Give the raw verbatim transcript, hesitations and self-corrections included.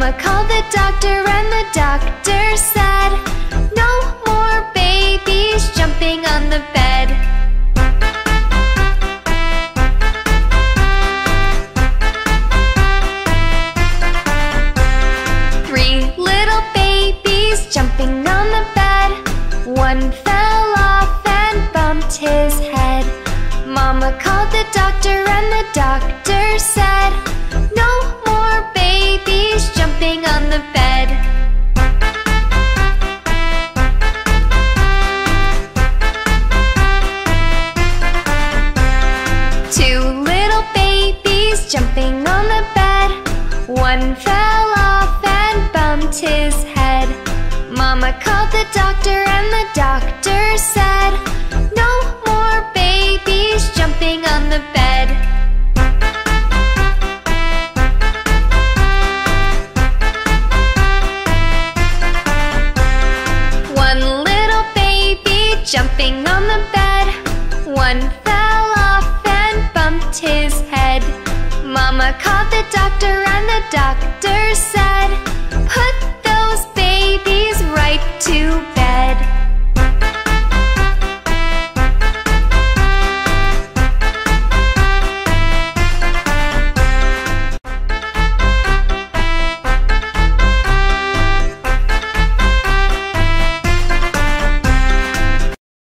Mama called the doctor and the doctor said, no more babies jumping on the bed. Three little babies jumping on the bed. One fell off and bumped his head. Mama called the doctor and the doctor said, no more babies jumping on the bed. Two little babies jumping on the bed. One fell off and bumped his head. Mama called the doctor and the doctor said, no more babies jumping on the bed. One little baby jumping on the bed. One fell off and bumped his head. Mama called the doctor and the doctor said, put